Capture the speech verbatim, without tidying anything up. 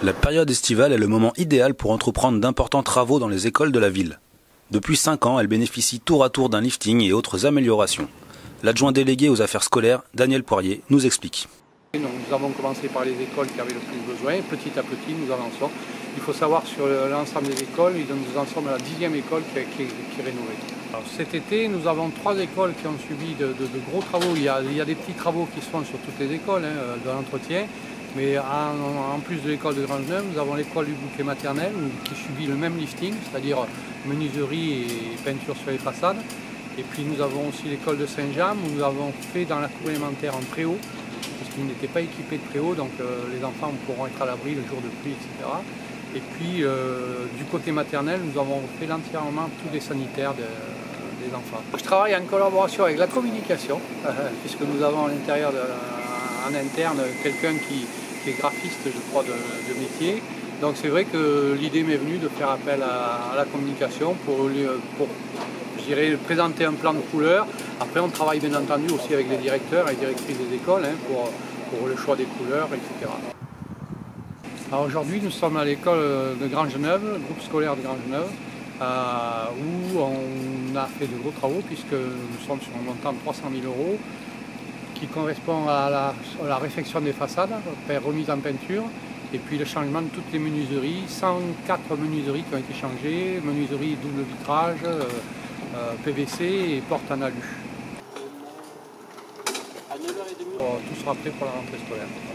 La période estivale est le moment idéal pour entreprendre d'importants travaux dans les écoles de la ville. Depuis cinq ans, elle bénéficie tour à tour d'un lifting et autres améliorations. L'adjoint délégué aux affaires scolaires, Daniel Poirier, nous explique. Donc, nous avons commencé par les écoles qui avaient le plus besoin. Petit à petit, nous avançons. Il faut savoir sur l'ensemble des écoles, nous en sommes à la dixième école qui est, qui est, qui est rénovée. Alors, cet été, nous avons trois écoles qui ont subi de, de, de gros travaux. Il y, a, il y a des petits travaux qui se font sur toutes les écoles, hein, de l'entretien. Mais en, en plus de l'école de Grangeneuve, nous avons l'école du bouquet maternel qui subit le même lifting, c'est-à-dire menuiserie et peinture sur les façades. Et puis nous avons aussi l'école de Saint-Jean où nous avons fait dans la cour élémentaire un préau, parce qu'ils n'étaient pas équipés de préau, donc euh, les enfants pourront être à l'abri le jour de pluie, et cetera. Et puis euh, du côté maternel, nous avons fait entièrement tous les sanitaires de, des enfants. Je travaille en collaboration avec la communication, euh, puisque nous avons à l'intérieur, en interne, quelqu'un qui qui est graphiste, je crois, de, de métier. Donc c'est vrai que l'idée m'est venue de faire appel à, à la communication pour, pour je dirais, présenter un plan de couleurs. Après, on travaille bien entendu aussi avec les directeurs et directrices des écoles hein, pour, pour le choix des couleurs, et cetera. Alors aujourd'hui, nous sommes à l'école de Grangeneuve, le groupe scolaire de Grangeneuve, euh, où on a fait de gros travaux puisque nous sommes sur un montant de trois cent mille euros. Qui correspond à la, à la réfection des façades, remise en peinture, et puis le changement de toutes les menuiseries, cent quatre menuiseries qui ont été changées, menuiseries double vitrage, euh, euh, P V C et porte en alu. Tout sera prêt pour la rentrée scolaire.